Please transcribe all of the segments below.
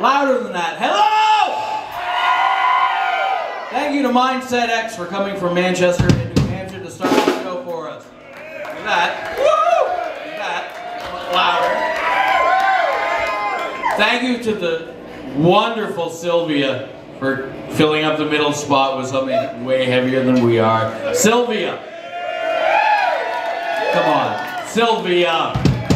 Louder than that. Hello! Thank you to Mindset X for coming from Manchester and New Hampshire to start the show for us. Look at that. Woo! Look at that. Louder. Thank you to the wonderful Sylvia for filling up the middle spot with something way heavier than we are. Sylvia! Come on. Sylvia!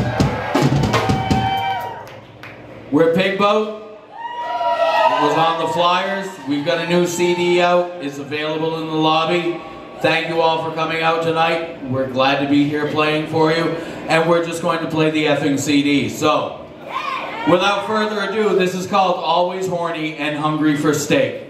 We're Pigboat. It was on the flyers. We've got a new CD out. It's available in the lobby. Thank you all for coming out tonight. We're glad to be here playing for you. And we're just going to play the effing CD. So, without further ado, this is called Always Horny and Hungry for Steak.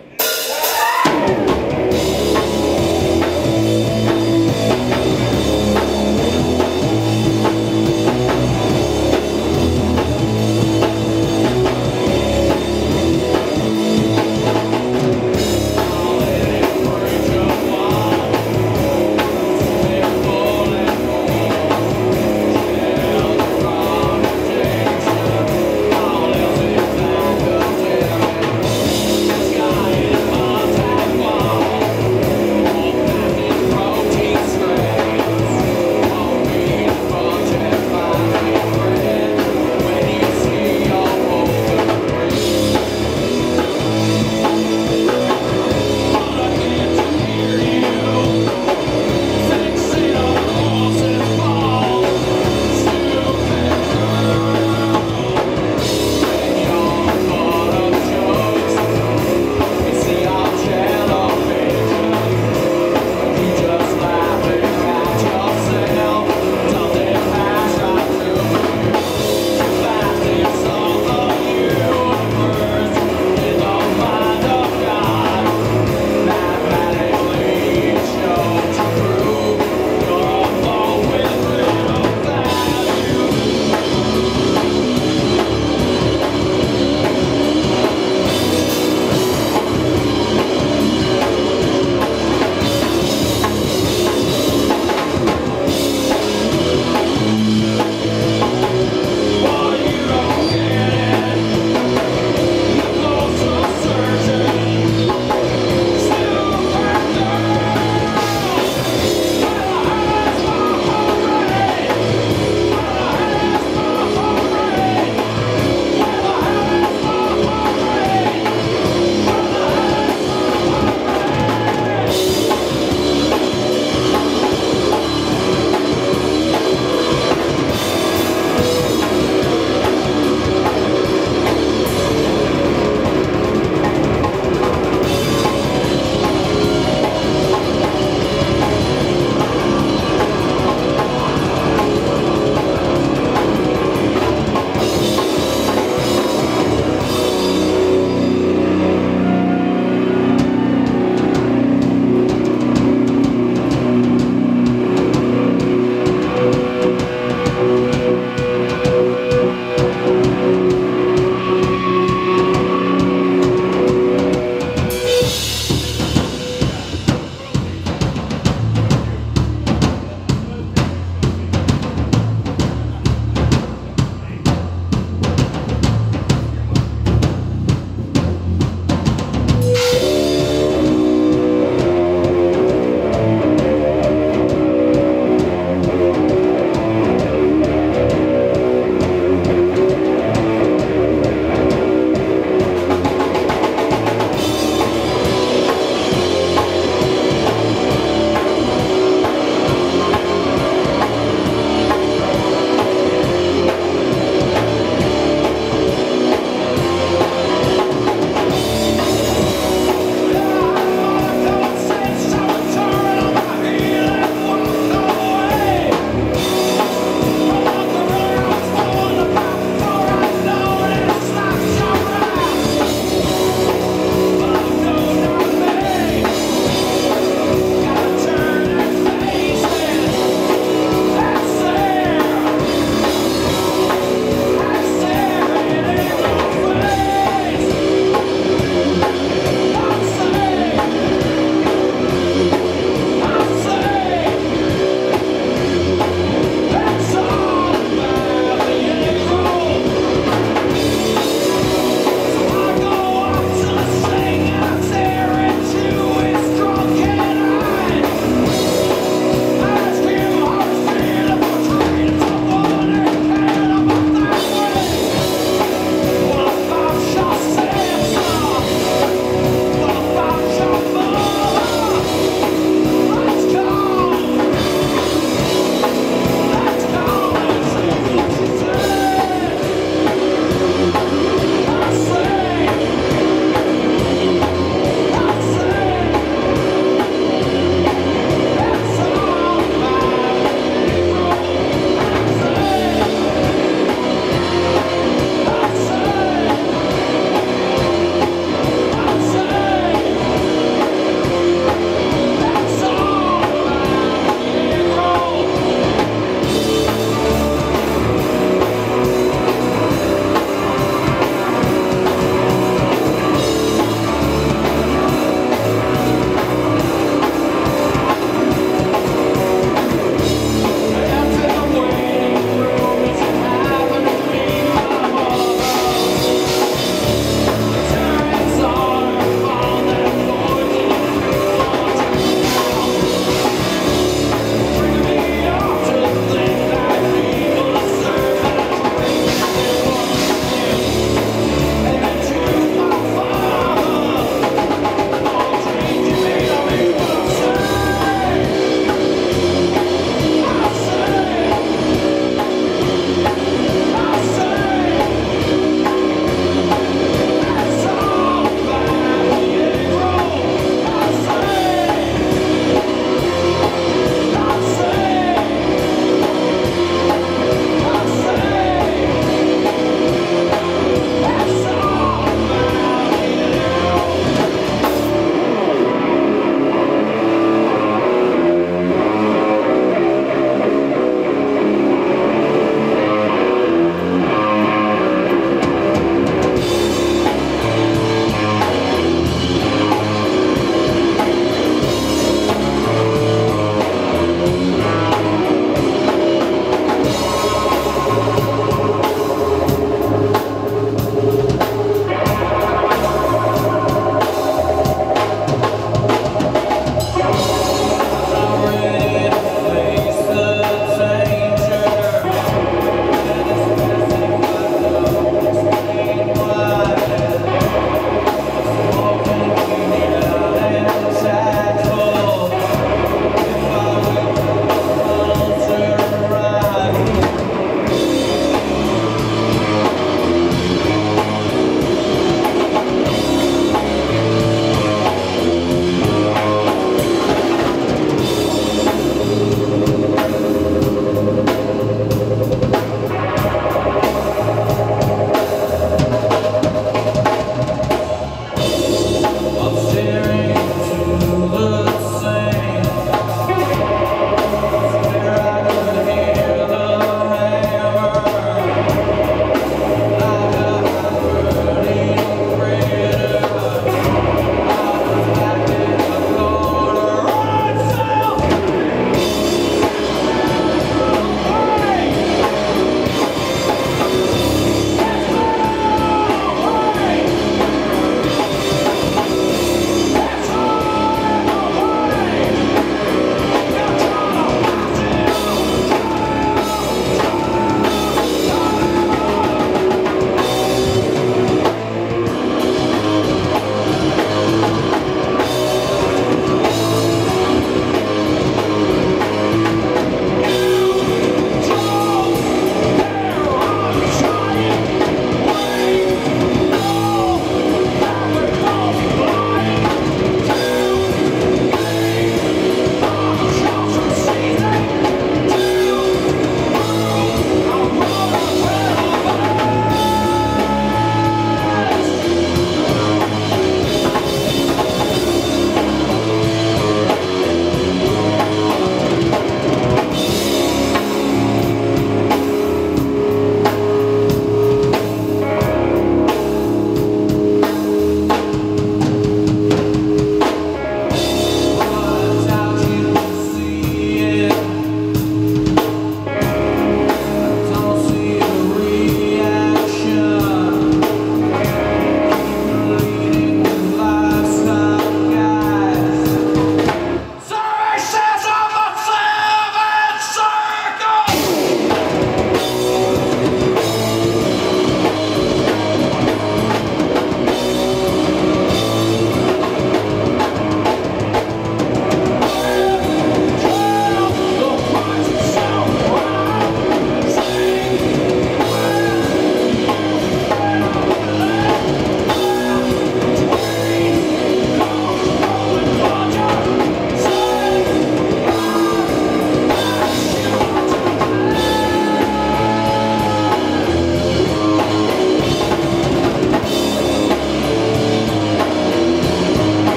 Sky in my tag.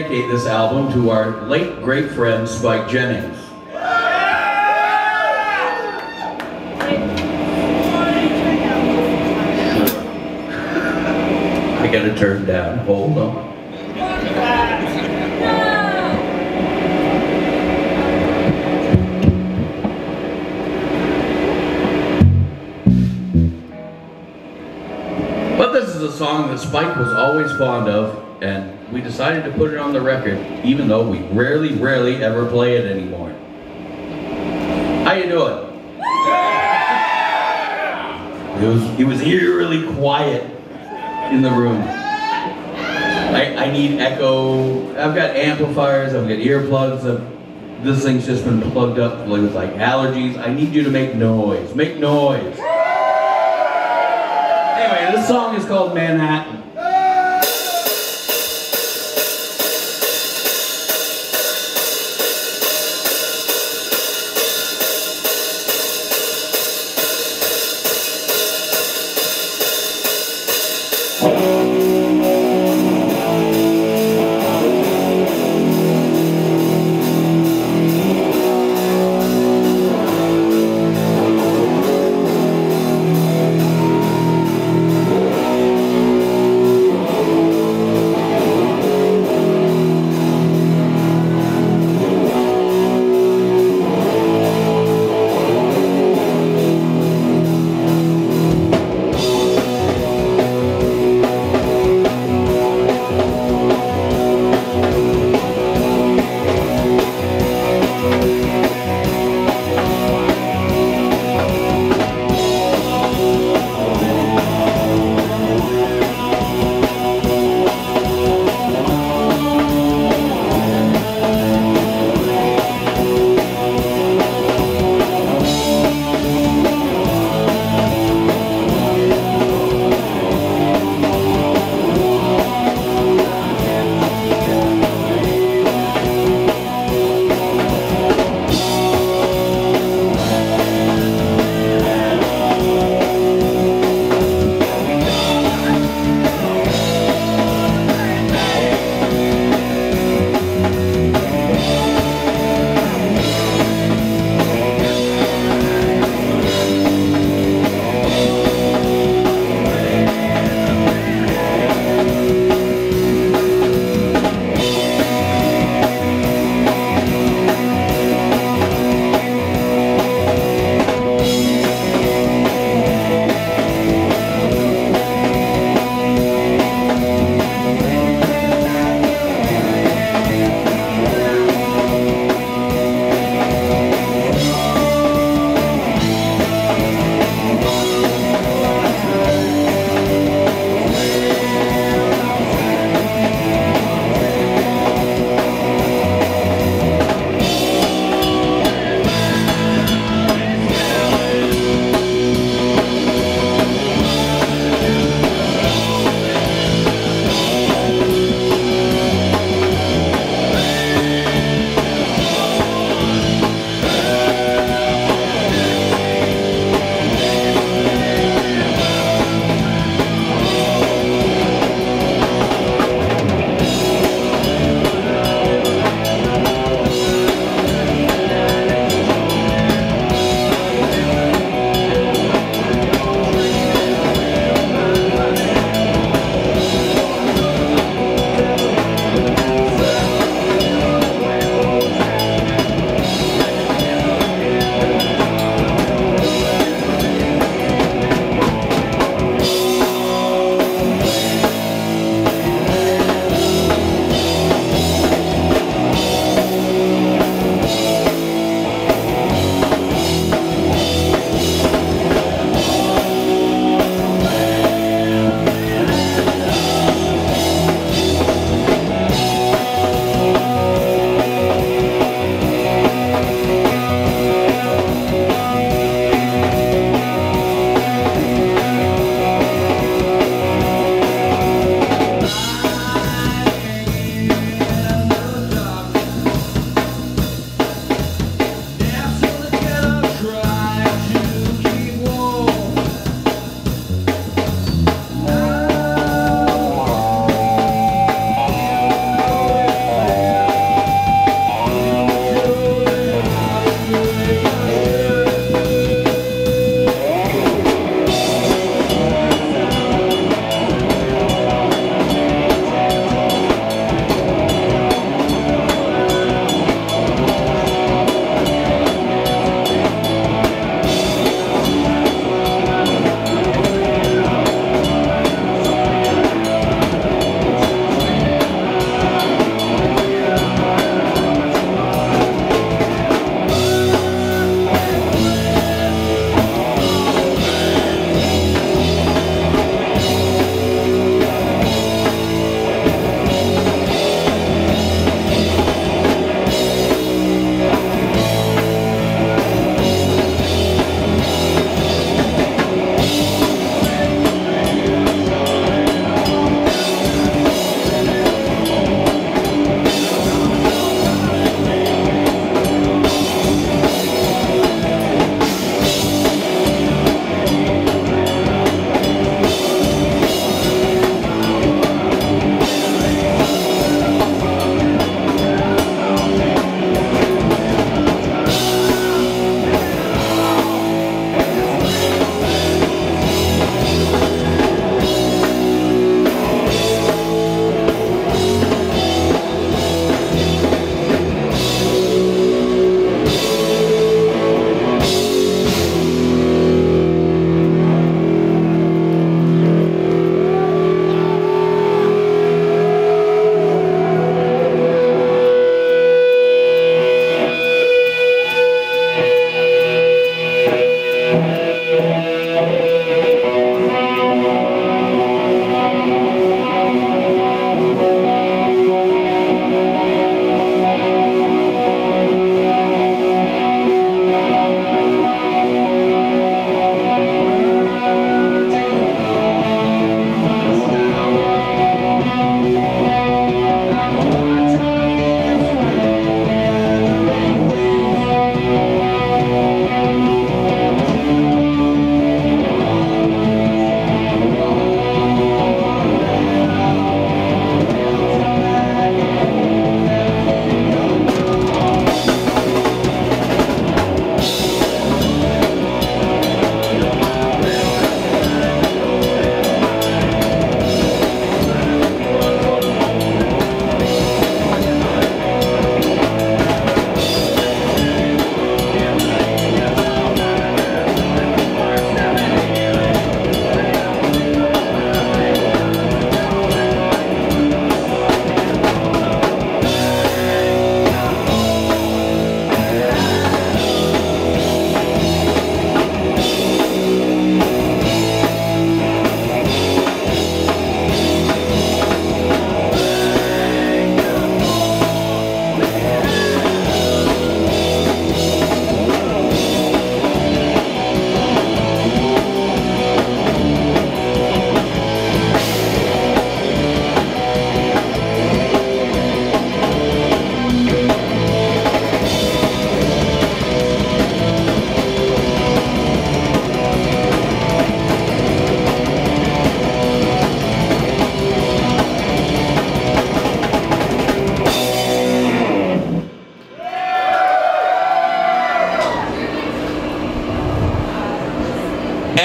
dedicate this album to our late great friend Spike Jennings. I gotta turn down. Hold on. But this is a song that Spike was always fond of, and we decided to put it on the record, even though we rarely ever play it anymore. How you doing? It was eerily quiet in the room. I need echo. I've got amplifiers, I've got earplugs. This thing's just been plugged up with like allergies. I need you to make noise. Make noise. Anyway, this song is called Manhattan.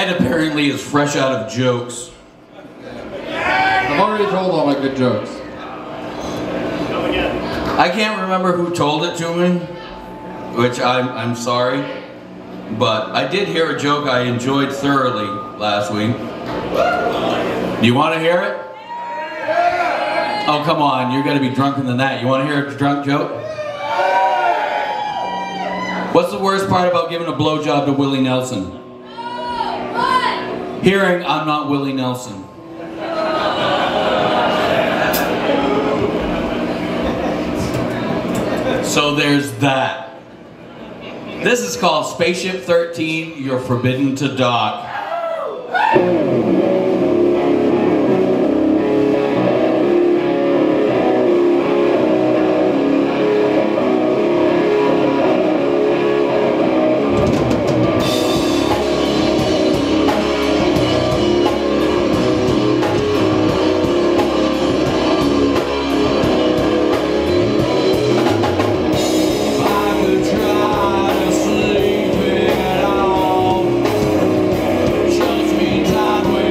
Ed apparently is fresh out of jokes. I've already told all my good jokes. I can't remember who told it to me, which I'm sorry, but I did hear a joke I enjoyed thoroughly last week. Do you want to hear it? Oh, come on, you're going to be drunker than that. You want to hear a drunk joke? What's the worst part about giving a blowjob to Willie Nelson? Hearing I'm not Willie Nelson. So there's that. This is called Spaceship 13, You're Forbidden to Dock. Just me time.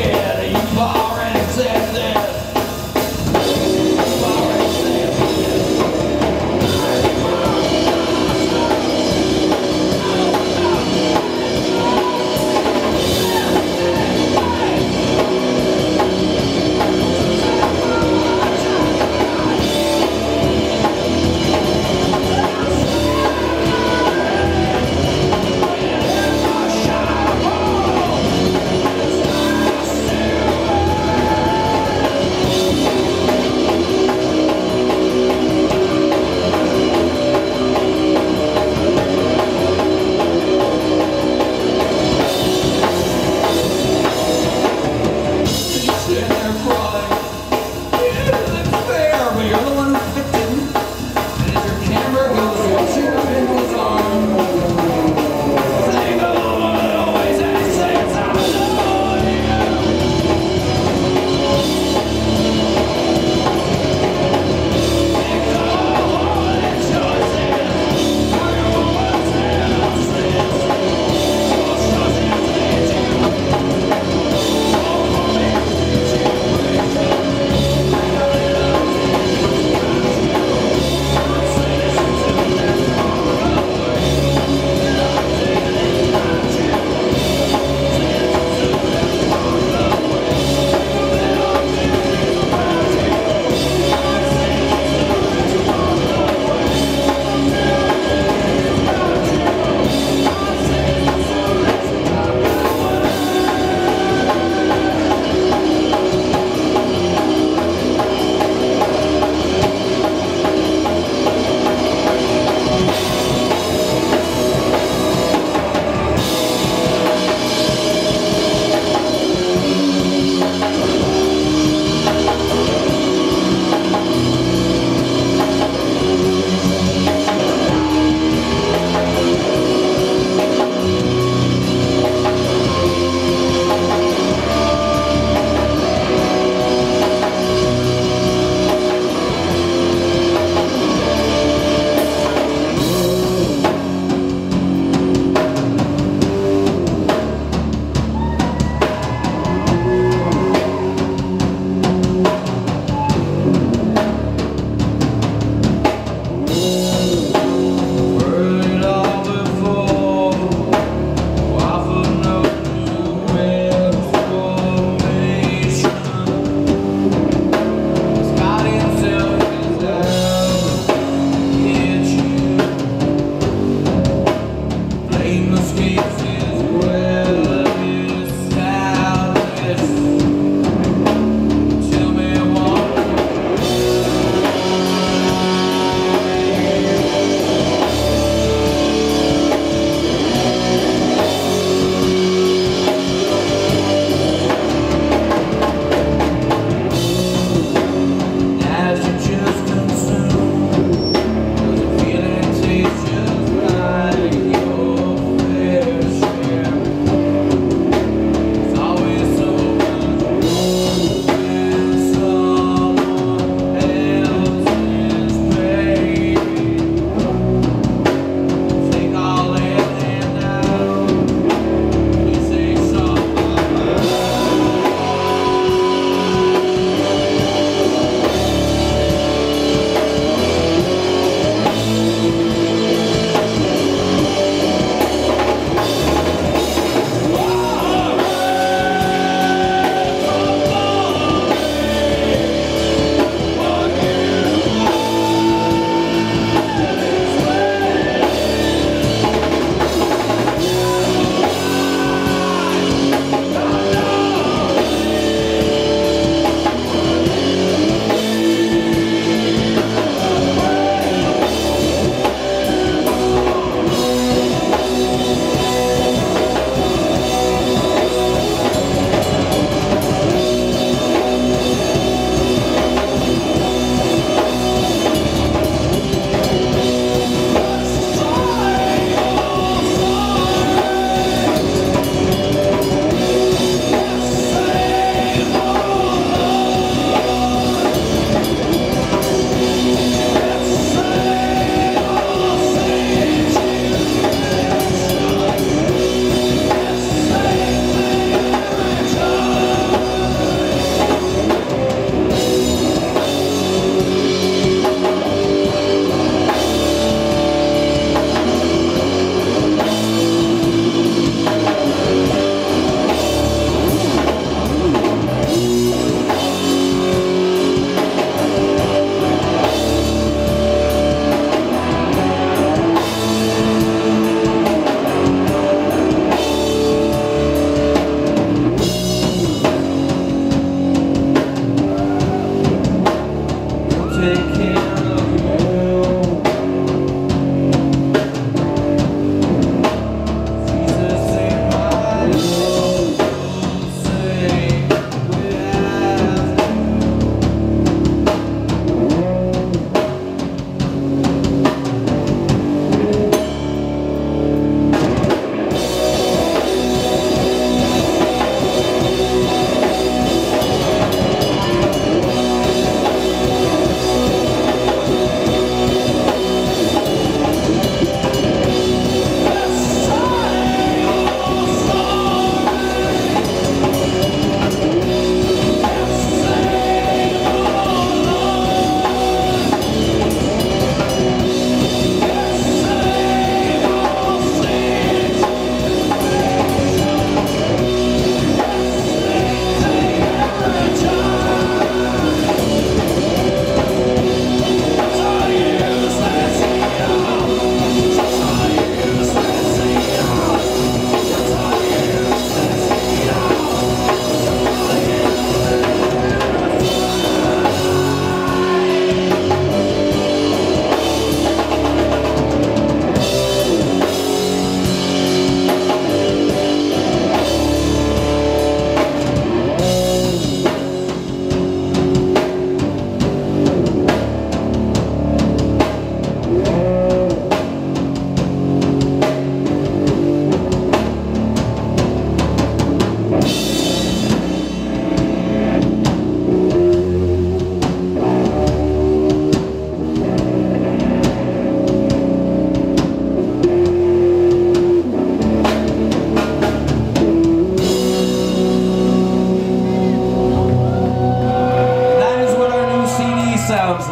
scared. You've already said this. You've already said this.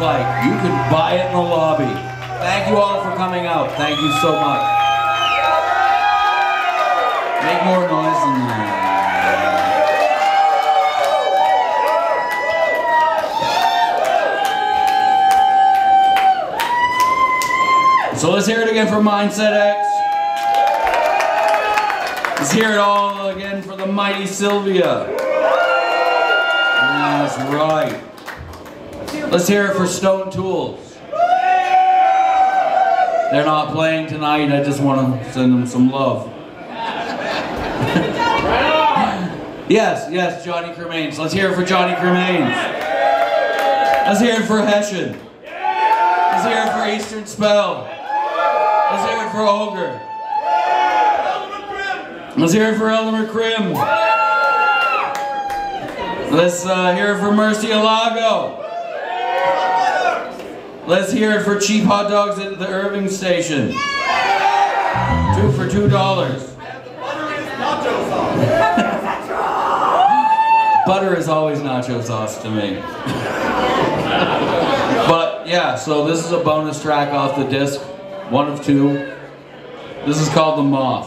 like. You can buy it in the lobby. Thank you all for coming out. Thank you so much. Make more noise than that. So let's hear it again for Mindset X. Let's hear it all again for the mighty Sylvia. That's right. Let's hear it for Stone Tools. They're not playing tonight. I just want to send them some love. Yes, Johnny Cremains. Let's hear it for Johnny Cremains. Let's hear it for Hessian. Let's hear it for Eastern Spell. Let's hear it for Ogre. Let's hear it for Eleanor Krim. Let's hear it for Mercy Alago. Let's hear it for cheap hot dogs at the Irving station. 2 for $2. Butter is always nacho sauce to me. But yeah, so this is a bonus track off the disc. 1 of 2. This is called The Moth.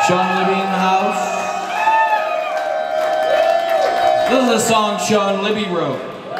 Sean Libby in the house. This is a song Sean Libby wrote.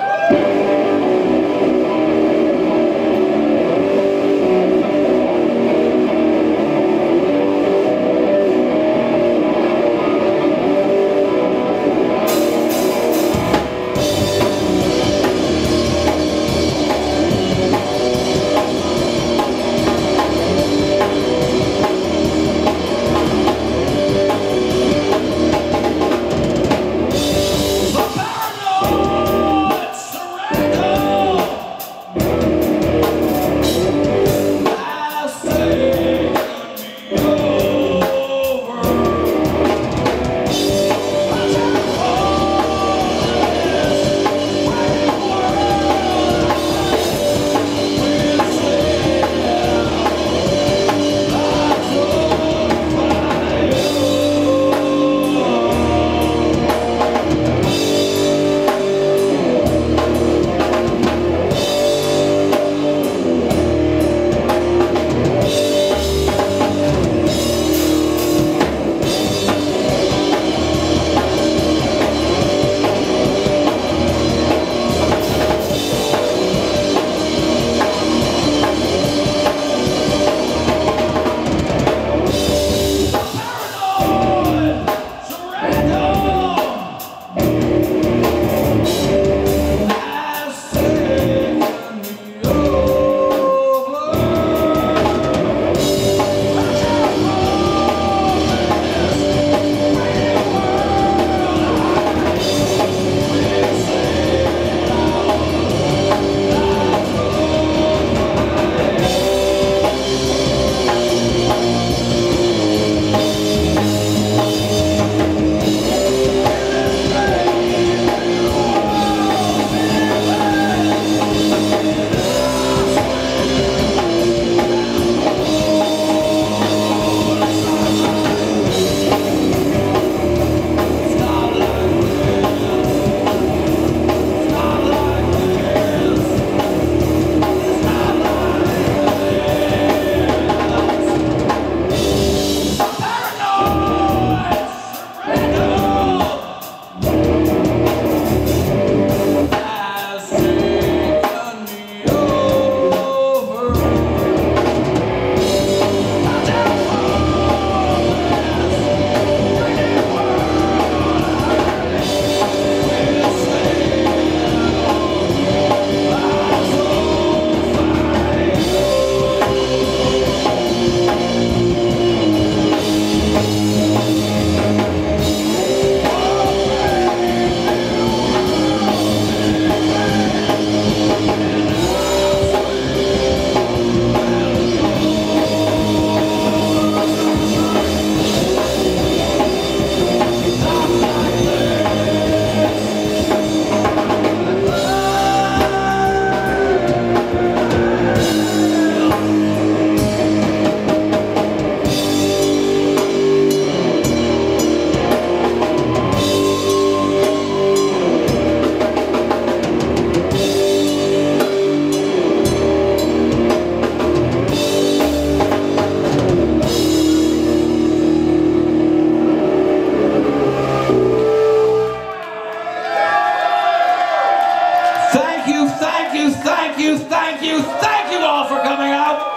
Thank you all for coming out.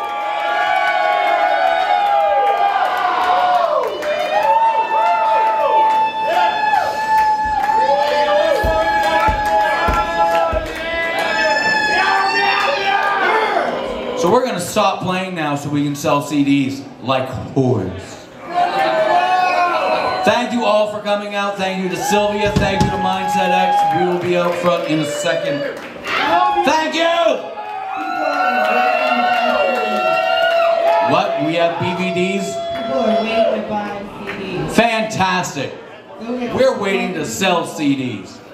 So we're gonna stop playing now so we can sell CDs like whores. Thank you all for coming out. Thank you to Sylvia. Thank you to Mindset X. We will be out front in a second. Thank you! What? We have BVDs? People are waiting to buy CDs. Fantastic. We're waiting to sell CDs.